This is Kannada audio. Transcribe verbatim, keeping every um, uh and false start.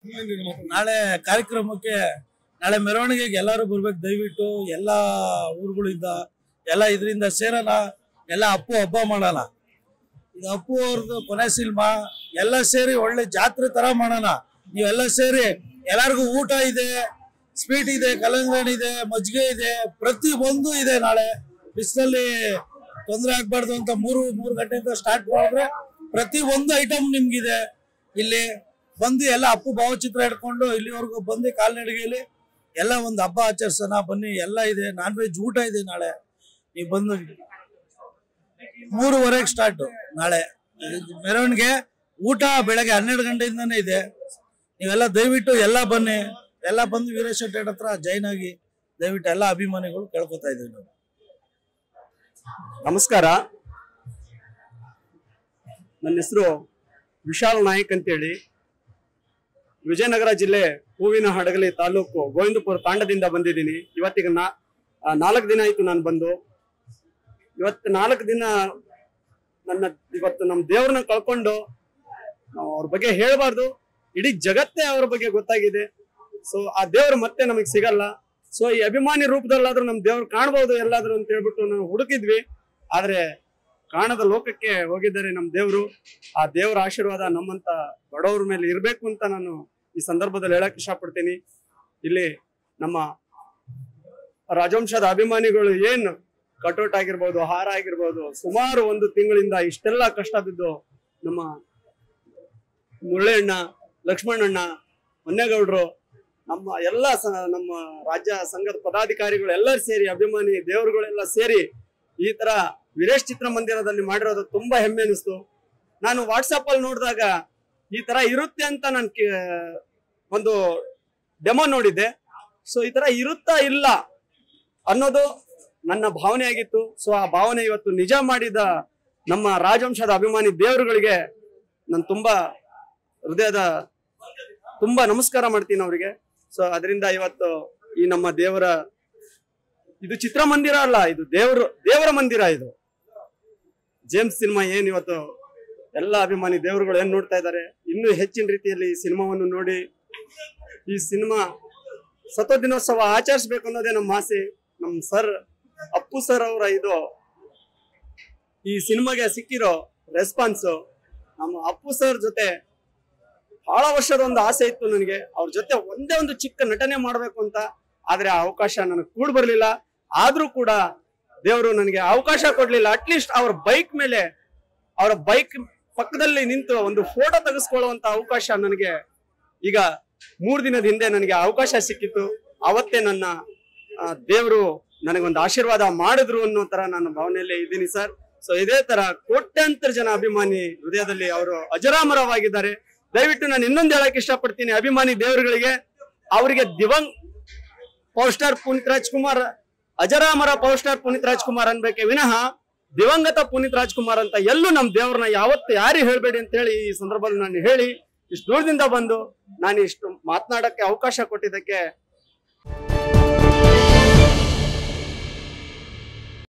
ನಾಳೆ ಕಾರ್ಯಕ್ರಮಕ್ಕೆ ನಾಳೆ ಮೆರವಣಿಗೆಗೆ ಎಲ್ಲರೂ ಬರ್ಬೇಕು ದಯವಿಟ್ಟು. ಎಲ್ಲ ಊರುಗಳಿಂದ ಎಲ್ಲ ಇದರಿಂದ ಸೇರೋಣ, ಎಲ್ಲ ಅಪ್ಪು ಹಬ್ಬ ಮಾಡೋಣ. ಇದು ಅಪ್ಪು ಅವ್ರದ್ದು ಕೊನೆ ಸಿನಿಮಾ, ಎಲ್ಲ ಸೇರಿ ಒಳ್ಳೆ ಜಾತ್ರೆ ತರ ಮಾಡೋಣ. ನೀವೆಲ್ಲ ಸೇರಿ ಎಲ್ಲರಿಗೂ ಊಟ ಇದೆ, ಸ್ವೀಟ್ ಇದೆ, ಕಲ್ಲಂಗಡಿ ಇದೆ, ಮಜ್ಜಿಗೆ ಇದೆ, ಪ್ರತಿ ಒಂದು ಇದೆ. ನಾಳೆ ಬಿಸಿಲಲ್ಲಿ ತೊಂದರೆ ಆಗ್ಬಾರ್ದು ಅಂತ ಮೂರು ಮೂರು ಗಂಟೆಯಿಂದ ಸ್ಟಾರ್ಟ್ ಮಾಡಿದ್ರೆ ಪ್ರತಿ ಒಂದು ಐಟಮ್ ನಿಮ್ಗಿದೆ. ಇಲ್ಲಿ ಬಂದು ಎಲ್ಲ ಅಪ್ಪು ಭಾವಚಿತ್ರ ಇಟ್ಕೊಂಡು ಇಲ್ಲಿವರೆಗೂ ಬಂದು ಕಾಲ್ನಡಿಗೆಯಲ್ಲಿ ಎಲ್ಲ ಒಂದು ಹಬ್ಬ ಆಚರಿಸೋಣ ಬನ್ನಿ. ಎಲ್ಲ ಇದೆ, ನಾನ್ ವೆಜ್ ಊಟ ಇದೆ. ನಾಳೆ ನೀವು ಬಂದು ಮೂರುವರೆಗೆ ಸ್ಟಾರ್ಟ್ ನಾಳೆ ಮೆರವಣಿಗೆ. ಊಟ ಬೆಳಗ್ಗೆ ಹನ್ನೆರಡು ಗಂಟೆಯಿಂದಾನೇ ಇದೆ. ನೀವೆಲ್ಲ ದಯವಿಟ್ಟು ಎಲ್ಲ ಬನ್ನಿ, ಎಲ್ಲ ಬಂದು ವೀರೇಶ್ವರ ಥಿಯೇಟರ್ ಹತ್ರ ಜಾಯ್ನ್ ಆಗಿ ದಯವಿಟ್ಟು ಎಲ್ಲ ಅಭಿಮಾನಿಗಳು ಕೇಳ್ಕೊತಾ ಇದ್ದೀವಿ ನಾವು. ನಮಸ್ಕಾರ, ನನ್ನ ಹೆಸರು ವಿಶಾಲ್ ನಾಯ್ಕ್ ಅಂತೇಳಿ, ವಿಜಯನಗರ ಜಿಲ್ಲೆ ಹೂವಿನ ಹಡಗಲಿ ತಾಲೂಕು ಗೋವಿಂದಪುರ ತಾಂಡದಿಂದ ಬಂದಿದ್ದೀನಿ. ಇವತ್ತಿಗೆ ನಾ ನಾಲ್ಕು ದಿನ ಆಯ್ತು ನಾನು ಬಂದು. ಇವತ್ತು ನಾಲ್ಕು ದಿನ ನನ್ನ ಇವತ್ತು ನಮ್ಮ ದೇವ್ರನ್ನ ಕಳ್ಕೊಂಡು ನಾವು ಅವ್ರ ಬಗ್ಗೆ ಹೇಳ್ಬಾರ್ದು, ಇಡೀ ಜಗತ್ತೇ ಅವ್ರ ಬಗ್ಗೆ ಗೊತ್ತಾಗಿದೆ. ಸೊ ಆ ದೇವ್ರು ಮತ್ತೆ ನಮಗ್ ಸಿಗಲ್ಲ. ಸೊ ಈ ಅಭಿಮಾನಿ ರೂಪದಲ್ಲಾದ್ರೂ ನಮ್ ದೇವ್ರು ಕಾಣ್ಬೋದು ಎಲ್ಲಾದ್ರೂ ಅಂತ ಹೇಳ್ಬಿಟ್ಟು ನಾವು ಹುಡುಕಿದ್ವಿ. ಆದ್ರೆ ಕಾಣದ ಲೋಕಕ್ಕೆ ಹೋಗಿದ್ದಾರೆ ನಮ್ ದೇವ್ರು. ಆ ದೇವರ ಆಶೀರ್ವಾದ ನಮ್ಮಂತ ಬಡವ್ರ ಮೇಲೆ ಇರ್ಬೇಕು ಅಂತ ನಾನು ಈ ಸಂದರ್ಭದಲ್ಲಿ ಹೇಳಕ್ ಇಷ್ಟಪಡ್ತೀನಿ. ಇಲ್ಲಿ ನಮ್ಮ ರಾಜವಂಶದ ಅಭಿಮಾನಿಗಳು ಏನ್ ಕಟೌಟ್ ಆಗಿರ್ಬೋದು, ಹಾರ ಆಗಿರ್ಬೋದು, ಸುಮಾರು ಒಂದು ತಿಂಗಳಿಂದ ಇಷ್ಟೆಲ್ಲ ಕಷ್ಟ ಬಿದ್ದು ನಮ್ಮ ಮುರಳೀಣ್ಣ, ಲಕ್ಷ್ಮಣಣ್ಣ, ಹೊನ್ನೇಗೌಡರು, ನಮ್ಮ ಎಲ್ಲ ನಮ್ಮ ರಾಜ್ಯ ಸಂಘದ ಪದಾಧಿಕಾರಿಗಳು ಎಲ್ಲರೂ ಸೇರಿ, ಅಭಿಮಾನಿ ದೇವರುಗಳೆಲ್ಲ ಸೇರಿ ಈ ತರ ವೀರೇಶ್ ಚಿತ್ರಮಂದಿರದಲ್ಲಿ ಮಾಡಿರೋದು ತುಂಬಾ ಹೆಮ್ಮೆ ಅನಿಸ್ತು. ನಾನು ವಾಟ್ಸಪ್ ಅಲ್ಲಿ ನೋಡಿದಾಗ ಈ ತರ ಇರುತ್ತೆ ಅಂತ ನಾನು ಒಂದು ಡೆಮೋ ನೋಡಿದ್ದೆ. ಸೊ ಈ ತರ ಇರುತ್ತಾ ಇಲ್ಲ ಅನ್ನೋದು ನನ್ನ ಭಾವನೆ ಆಗಿತ್ತು. ಸೊ ಆ ಭಾವನೆ ಇವತ್ತು ನಿಜ ಮಾಡಿದ ನಮ್ಮ ರಾಜವಂಶದ ಅಭಿಮಾನಿ ದೇವರುಗಳಿಗೆ ನಾನು ತುಂಬಾ ಹೃದಯದ ತುಂಬಾ ನಮಸ್ಕಾರ ಮಾಡ್ತೀನಿ ಅವರಿಗೆ. ಸೊ ಅದರಿಂದ ಇವತ್ತು ಈ ನಮ್ಮ ದೇವರ ಇದು ಚಿತ್ರಮಂದಿರ ಅಲ್ಲ, ಇದು ದೇವರು ದೇವರ ಮಂದಿರ. ಇದು ಜೇಮ್ಸ್ ಸಿನಿಮಾ ಏನ್ ಇವತ್ತು ಎಲ್ಲ ಅಭಿಮಾನಿ ದೇವರುಗಳು ಏನ್ ನೋಡ್ತಾ ಇದ್ದಾರೆ, ಇನ್ನೂ ಹೆಚ್ಚಿನ ರೀತಿಯಲ್ಲಿ ಈ ಸಿನಿಮಾವನ್ನು ನೋಡಿ ಈ ಸಿನಿಮಾ ಸತೋ ದಿನೋತ್ಸವ ಆಚರಿಸ್ಬೇಕು ಅನ್ನೋದೇ ನಮ್ಮ ಆಸೆ. ನಮ್ ಸರ್ ಅಪ್ಪು ಸರ್ ಅವರ ಇದು ಈ ಸಿನಿಮಾಗೆ ಸಿಕ್ಕಿರೋ ರೆಸ್ಪಾನ್ಸ್, ನಮ್ಮ ಅಪ್ಪು ಸರ್ ಜೊತೆ ಬಹಳ ವರ್ಷದ ಒಂದು ಆಸೆ ಇತ್ತು ನನಗೆ, ಅವ್ರ ಜೊತೆ ಒಂದೇ ಒಂದು ಚಿಕ್ಕ ನಟನೆ ಮಾಡ್ಬೇಕು ಅಂತ. ಆದ್ರೆ ಆ ಅವಕಾಶ ನನಗೆ ಕೂಡ ಬರ್ಲಿಲ್ಲ. ಆದ್ರೂ ಕೂಡ ದೇವರು ನನಗೆ ಅವಕಾಶ ಕೊಡ್ಲಿಲ್ಲ. ಅಟ್ಲೀಸ್ಟ್ ಅವ್ರ ಬೈಕ್ ಮೇಲೆ, ಅವರ ಬೈಕ್ ಪಕ್ಕದಲ್ಲಿ ನಿಂತು ಒಂದು ಫೋಟೋ ತೆಗೆಸ್ಕೊಳ್ಳುವಂತ ಅವಕಾಶ ನನಗೆ ಈಗ ಮೂರ್ ದಿನದ ಹಿಂದೆ ನನಗೆ ಅವಕಾಶ ಸಿಕ್ಕಿತ್ತು. ಅವತ್ತೇ ನನ್ನ ದೇವರು ನನಗೊಂದು ಆಶೀರ್ವಾದ ಮಾಡಿದ್ರು ಅನ್ನೋ ತರ ನನ್ನ ಭಾವನೆಯಲ್ಲೇ ಇದ್ದೀನಿ ಸರ್. ಸೊ ಇದೇ ತರ ಕೋಟ್ಯಾಂತರ ಜನ ಅಭಿಮಾನಿ ಹೃದಯದಲ್ಲಿ ಅವರು ಅಜರಾಮರವಾಗಿದ್ದಾರೆ. ದಯವಿಟ್ಟು ನಾನು ಇನ್ನೊಂದು ಹೇಳಕ್ ಇಷ್ಟಪಡ್ತೀನಿ ಅಭಿಮಾನಿ ದೇವರುಗಳಿಗೆ, ಅವರಿಗೆ ದಿವಂಗ್ ಪವರ್ ಸ್ಟಾರ್ ಪುನೀತ್ ರಾಜ್ಕುಮಾರ್, ಅಜರಾಮರ ಪವರ್ ಸ್ಟಾರ್ ಪುನೀತ್ ರಾಜ್ಕುಮಾರ್ ಅನ್ಬೇಕೆ ವಿನಃ ದಿವಂಗತ ಪುನೀತ್ ರಾಜ್ಕುಮಾರ್ ಅಂತ ಎಲ್ಲೂ ನಮ್ ದೇವ್ರನ್ನ ಯಾವತ್ತು ಯಾರು ಹೇಳ್ಬೇಡಿ ಅಂತ ಹೇಳಿ ಈ ಸಂದರ್ಭದಲ್ಲಿ ನಾನು ಹೇಳಿ ಇಷ್ಟು ದೂರದಿಂದ ಬಂದು ನಾನು ಇಷ್ಟು ಮಾತನಾಡಕ್ಕೆ ಅವಕಾಶ ಕೊಟ್ಟಿದ್ದಕ್ಕೆ